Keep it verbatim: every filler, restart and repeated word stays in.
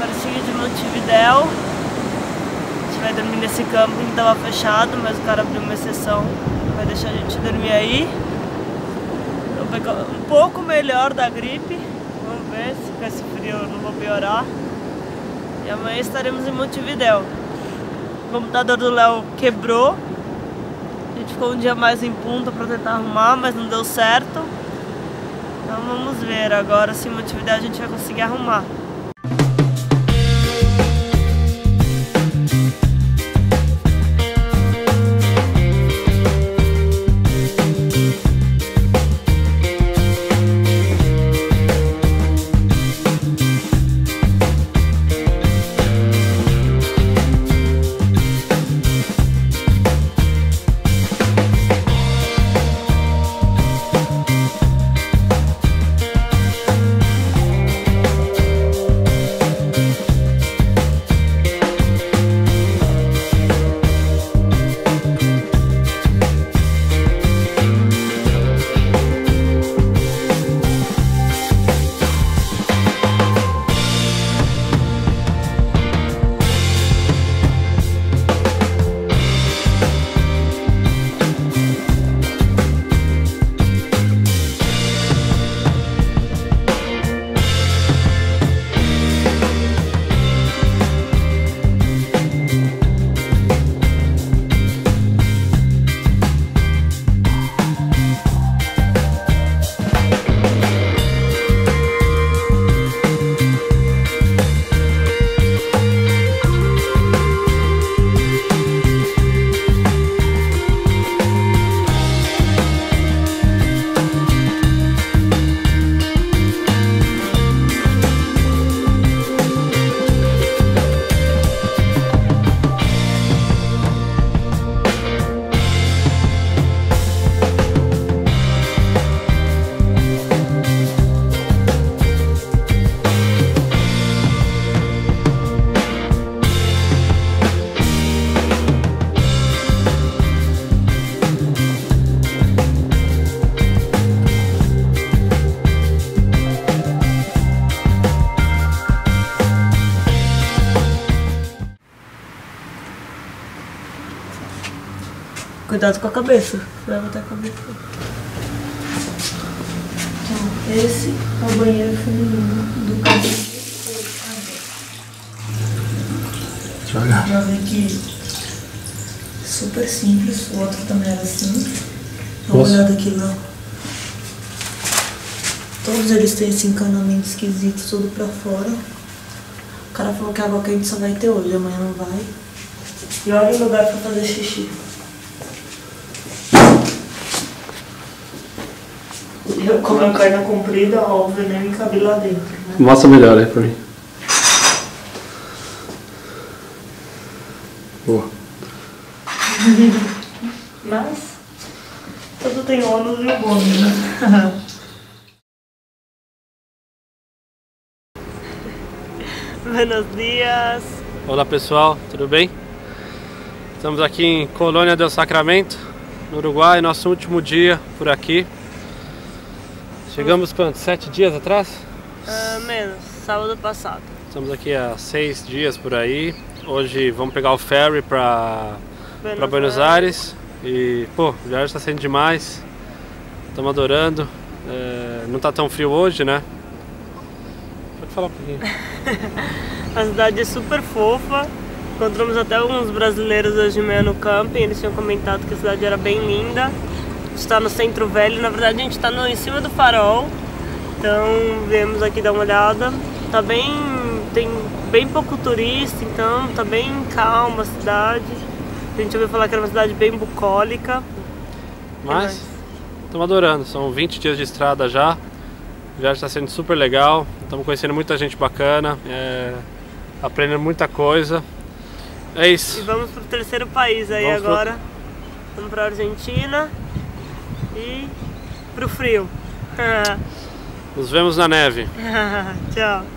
Parquinho de Montevidéu. A gente vai dormir nesse camping que tava fechado, mas o cara abriu uma exceção, vai deixar a gente dormir aí. Vou pegar um pouco melhor da gripe, vamos ver se com esse frio eu não vou piorar. E amanhã estaremos em Montevidéu. O computador do Léo quebrou, a gente ficou um dia mais em Punta para tentar arrumar, mas não deu certo. Então vamos ver agora se em Montevidéu a gente vai conseguir arrumar. Cuidado com a cabeça, vai botar a cabeça. Então, esse é o banheiro feminino do cabelo. Deixa eu olhar. Já vi que super simples, o outro também era assim. Dá uma olhada aqui, Léo. Todos eles têm esse encanamento esquisito, tudo pra fora. O cara falou que a água quente só vai ter hoje, amanhã não vai. E olha o lugar pra fazer xixi. Eu, como é perna comprida, óbvio, nem me cabe lá dentro, né? Mostra melhor aí pra mim. Boa. Mas tudo tem ônus e o bônus, né? Buenos dias. Olá pessoal, tudo bem? Estamos aqui em Colônia del Sacramento, no Uruguai, nosso último dia por aqui. Chegamos quantos? Sete dias atrás? Uh, menos, sábado passado. Estamos aqui há seis dias por aí. Hoje vamos pegar o ferry para Buenos, pra Buenos Aires. E pô, o viagem está sendo demais. Estamos adorando. É, não está tão frio hoje, né? Pode falar um pouquinho. A cidade é super fofa. Encontramos até alguns brasileiros hoje de manhã no camping. Eles tinham comentado que a cidade era bem linda. Está no centro velho, na verdade a gente está em cima do farol, então viemos aqui dar uma olhada. Tá bem, tem bem pouco turista, então tá bem calma a cidade. A gente ouviu falar que era uma cidade bem bucólica. Mas estamos adorando, são vinte dias de estrada já. A viagem está sendo super legal, estamos conhecendo muita gente bacana, é, aprendendo muita coisa. É isso. E vamos para o terceiro país aí vamos agora. Pro... Vamos para a Argentina. E pro frio. Nos vemos na neve. Tchau.